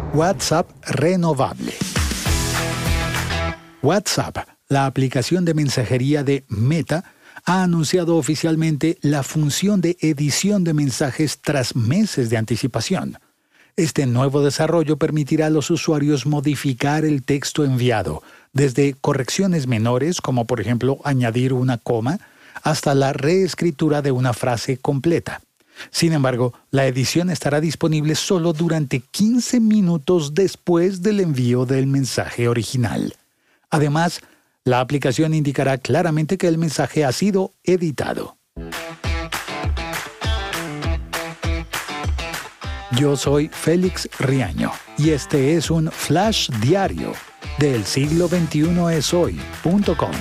WhatsApp renovable. WhatsApp, la aplicación de mensajería de Meta, ha anunciado oficialmente la función de edición de mensajes tras meses de anticipación. Este nuevo desarrollo permitirá a los usuarios modificar el texto enviado, desde correcciones menores, como por ejemplo añadir una coma, hasta la reescritura de una frase completa. Sin embargo, la edición estará disponible solo durante 15 minutos después del envío del mensaje original. Además, la aplicación indicará claramente que el mensaje ha sido editado. Yo soy Félix Riaño y este es un flash diario de elsiglo21eshoy.com.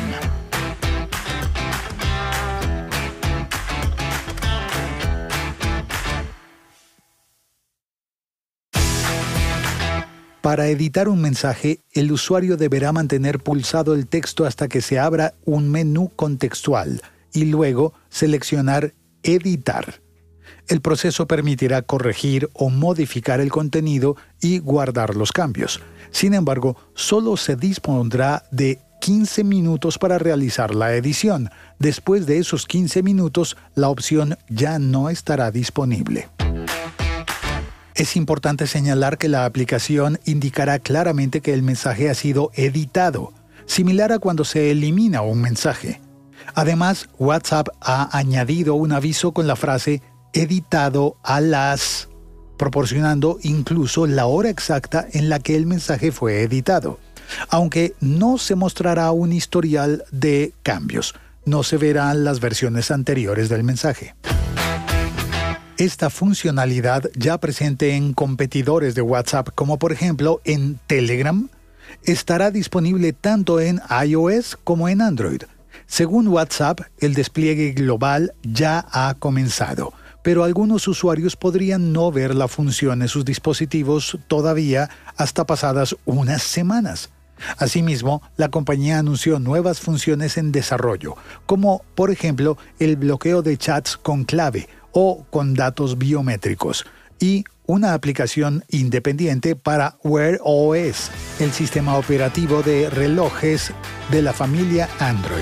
Para editar un mensaje, el usuario deberá mantener pulsado el texto hasta que se abra un menú contextual y luego seleccionar Editar. El proceso permitirá corregir o modificar el contenido y guardar los cambios. Sin embargo, solo se dispondrá de 15 minutos para realizar la edición. Después de esos 15 minutos, la opción ya no estará disponible. Es importante señalar que la aplicación indicará claramente que el mensaje ha sido editado, similar a cuando se elimina un mensaje. Además, WhatsApp ha añadido un aviso con la frase editado a las, proporcionando incluso la hora exacta en la que el mensaje fue editado. Aunque no se mostrará un historial de cambios, no se verán las versiones anteriores del mensaje. Esta funcionalidad, ya presente en competidores de WhatsApp, como por ejemplo en Telegram, estará disponible tanto en iOS como en Android. Según WhatsApp, el despliegue global ya ha comenzado, pero algunos usuarios podrían no ver la función en sus dispositivos todavía hasta pasadas unas semanas. Asimismo, la compañía anunció nuevas funciones en desarrollo, como por ejemplo el bloqueo de chats con clave o con datos biométricos, y una aplicación independiente para Wear OS, el sistema operativo de relojes de la familia Android.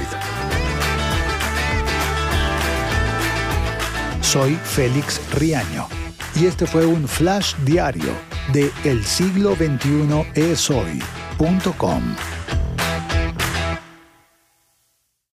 Soy Félix Riaño y este fue un flash diario de elsiglo21eshoy.com.